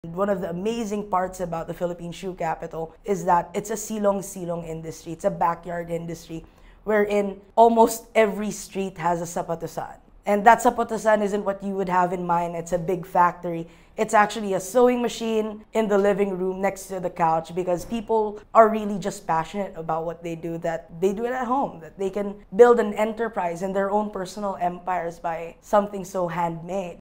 One of the amazing parts about the Philippine shoe capital is that it's a silong-silong industry. It's a backyard industry wherein almost every street has a sapatusan. And that sapatusan isn't what you would have in mind. It's a big factory. It's actually a sewing machine in the living room next to the couch, because people are really just passionate about what they do, that they do it at home, that they can build an enterprise and their own personal empires by something so handmade.